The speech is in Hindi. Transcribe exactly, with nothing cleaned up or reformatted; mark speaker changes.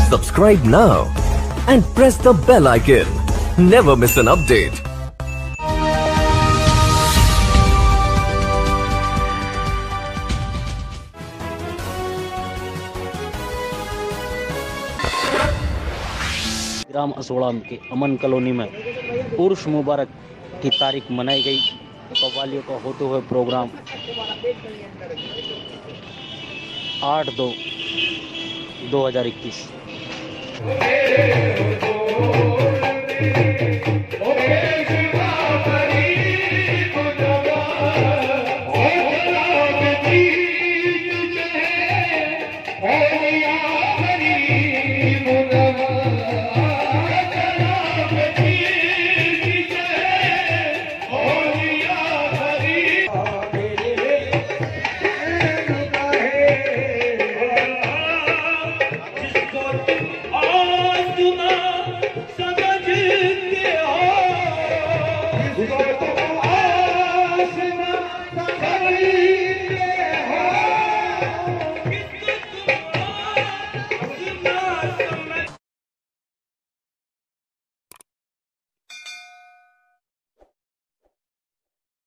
Speaker 1: Subscribe now and press the bell icon. Never miss an update.
Speaker 2: ग्राम असोड़ा के अमन कॉलोनी में उर्स मुबारक की तारीख मनाई गई। कव्वालियों का होते हुए प्रोग्राम आठ दो दो हजार इक्कीस।
Speaker 3: We're